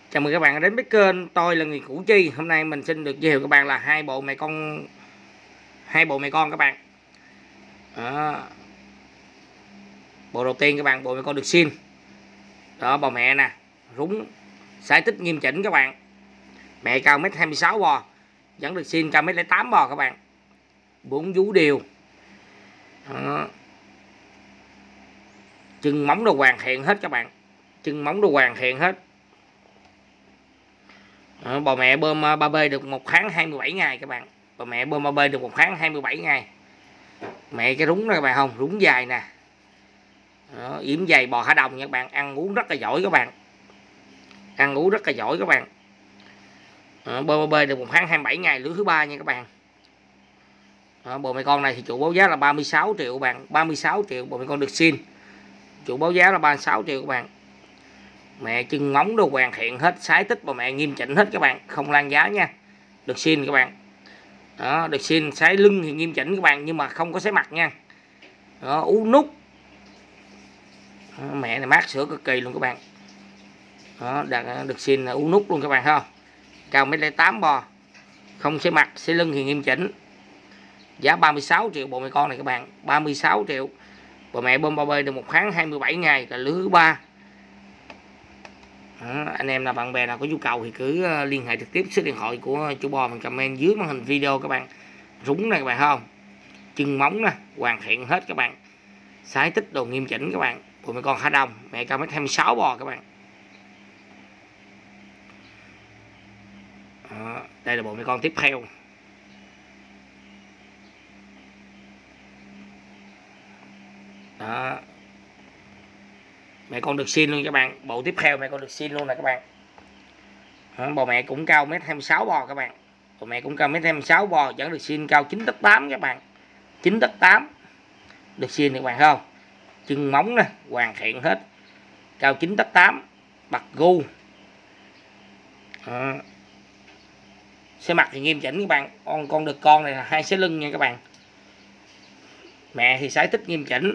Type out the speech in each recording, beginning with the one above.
Chào mừng các bạn đến với kênh tôi là người Củ Chi. Hôm nay mình xin được giới thiệu các bạn là hai bộ mẹ con các bạn. Đó. Bộ đầu tiên các bạn, bộ mẹ con được xin. Đó, bò mẹ nè, rúng sải tích nghiêm chỉnh các bạn. Mẹ cao 1m26 bò, vẫn được xin cao 1m08 bò các bạn. 4 vú đều. Đó. Chân móng đồ hoàn thiện hết các bạn. Chân móng đồ hoàn thiện hết. Bò mẹ bơm 3B được 1 tháng 27 ngày các bạn. Bò mẹ bơm 3B được 1 tháng 27 ngày. Mẹ cái rúng đó các bạn không, rúng dài nè. Đó, yếm dày bò Hà Đồng nha các bạn, ăn uống rất là giỏi các bạn. Ăn uống rất là giỏi các bạn. Bơm 3B được 1 tháng 27 ngày, lứa thứ 3 nha các bạn. Bộ mẹ con này thì chủ báo giá là 36 triệu các bạn, 36 triệu. Bộ mẹ con được xin. Chủ báo giá là 36 triệu các bạn. Mẹ chân móng đồ hoàn thiện hết, sái tích bò mẹ nghiêm chỉnh hết các bạn, không lan giá nha. Được xin các bạn. Đó, được xin, sái lưng thì nghiêm chỉnh các bạn, nhưng mà không có sái mặt nha. Đó, ú nút. Đó, mẹ này mát sữa cực kỳ luôn các bạn. Đó, được xin là ú nút luôn các bạn thấy không? Cao 1m08 bò, không sái mặt, sái lưng thì nghiêm chỉnh. Giá 36 triệu bộ mẹ con này các bạn, 36 triệu. Bò mẹ bơm 3B được 1 tháng 27 ngày, là lứa thứ 3. Anh em là bạn bè nào có nhu cầu thì cứ liên hệ trực tiếp số điện thoại của chủ bò mình comment dưới màn hình video các bạn. Rúng này các bạn không, chân móng nè hoàn thiện hết các bạn, sái tích đồ nghiêm chỉnh các bạn. Bộ mẹ con Hà Đông, mẹ cao 1m26 bò các bạn. Đây là bộ mẹ con tiếp theo. Đó, mẹ con được xin luôn các bạn. Bộ tiếp theo mẹ con được xin luôn nè các bạn. Bò mẹ cũng cao 1m26 bò các bạn. Bò mẹ cũng cao 1m26 bò, vẫn được xin cao 9,8 các bạn, 9,8 được xin các bạn không. Chân móng nè hoàn thiện hết, cao 9,8, bạc gu. Xe mặt thì nghiêm chỉnh các bạn. Con được con này là 2 xé lưng nha các bạn. Mẹ thì sái tích nghiêm chỉnh.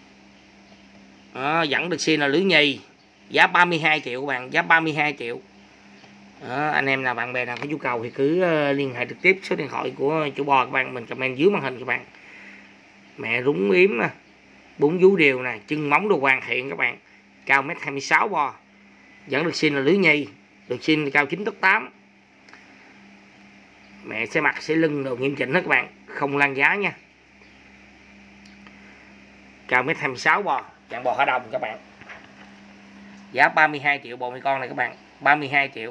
Vẫn được xin là lứa nhì, giá 32 triệu các bạn, giá 32 triệu. Anh em nào bạn bè nào có nhu cầu thì cứ liên hệ trực tiếp số điện thoại của chủ bò các bạn, mình comment dưới màn hình các bạn. Mẹ rúng yếm nè, 4 vú đều nè, chân móng đồ hoàn thiện các bạn, cao 1m26 bò, vẫn được xin là lứa nhì, được xin cao 9,8. Mẹ sẽ mặt sẽ lưng đồ nghiêm chỉnh hết các bạn, không lan giá nha. Cao 1m26 bò, dạng bò Hà Đồng các bạn. Giá 32 triệu bộ mẹ con này các bạn, 32 triệu.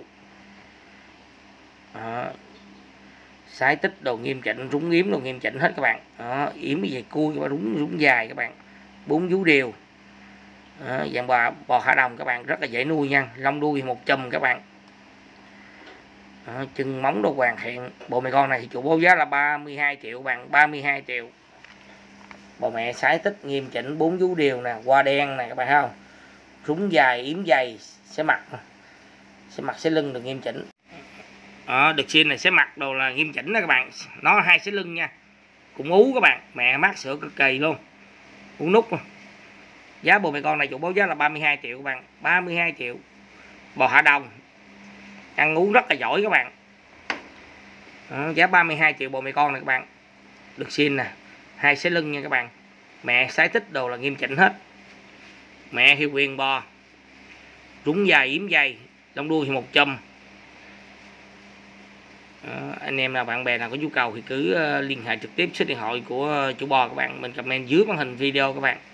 Sái tích đồ nghiêm chỉnh, rúng yếm đồ nghiêm chỉnh hết các bạn. Yếm về cui các bạn, rúng dài các bạn, 4 vú đều. Dạng bò Hà Đồng các bạn, rất là dễ nuôi nha. Lông đuôi 1 chùm các bạn. Chân móng đồ hoàn thiện. Bộ mẹ con này thì chủ báo giá là 32 triệu các bạn, 32 triệu. Bò mẹ sái tích nghiêm chỉnh, 4 vú đều nè, hoa đen này các bạn thấy không, rúng dài, yếm dày, sẽ mặt sẽ lưng được nghiêm chỉnh. Được xin này sẽ mặt đồ là nghiêm chỉnh đó các bạn. Nó 2 sẽ lưng nha, cũng ú các bạn. Mẹ mát sữa cực kỳ luôn, ú nút. Giá bộ mẹ con này chủ báo giá là 32 triệu các bạn, 32 triệu. Bò Hà Đồng, ăn uống rất là giỏi các bạn. Giá 32 triệu bộ mẹ con này các bạn. Được xin nè, 2 sẽ lưng nha các bạn. Mẹ sái tích đồ là nghiêm chỉnh hết. Mẹ thì quyền bò, rúng dài, yếm dày, lông đuôi thì 1 chùm. Anh em nào bạn bè nào có nhu cầu thì cứ liên hệ trực tiếp số điện thoại của chủ bò các bạn, mình comment dưới màn hình video các bạn.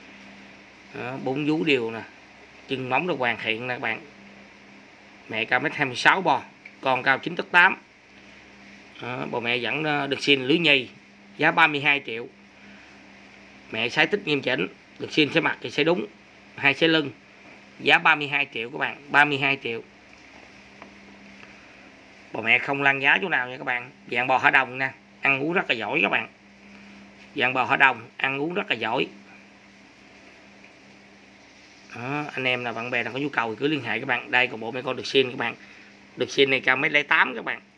4 vú đều nè, chân móng được hoàn thiện nè các bạn. Mẹ cao 1m26 bò, con cao 9,8. Bò mẹ vẫn được xin lứa nhì, giá 32 triệu. Mẹ sái tích nghiêm chỉnh, được xin sẽ mặt thì sẽ đúng, 2 sẽ lưng, giá 32 triệu các bạn, 32 triệu. Bò mẹ không lan giá chỗ nào nha các bạn. Dạng bò Hà Đồng nè, ăn uống rất là giỏi các bạn. Dạng bò Hà Đồng ăn uống rất là giỏi. Anh em là bạn bè nào có nhu cầu thì cứ liên hệ các bạn. Đây còn bộ mẹ con được xin các bạn. Được xin này cao 1m08 các bạn.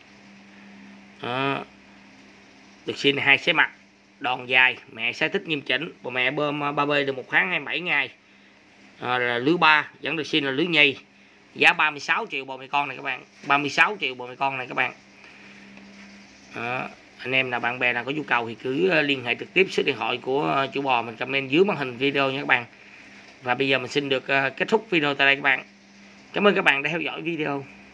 Được xin này 2 xé mặt, đòn dài, mẹ sái tích nghiêm chỉnh. Bò mẹ bơm 3B được 1 tháng 27 ngày, là lứa 3, vẫn được xin là lứa nhì. giá 36 triệu bộ mẹ con này các bạn, 36 triệu bộ mẹ con này các bạn. Đó. Anh em là bạn bè nào có nhu cầu thì cứ liên hệ trực tiếp số điện thoại của chủ bò mình comment dưới màn hình video nha các bạn. Và bây giờ mình xin được kết thúc video tại đây các bạn. Cảm ơn các bạn đã theo dõi video.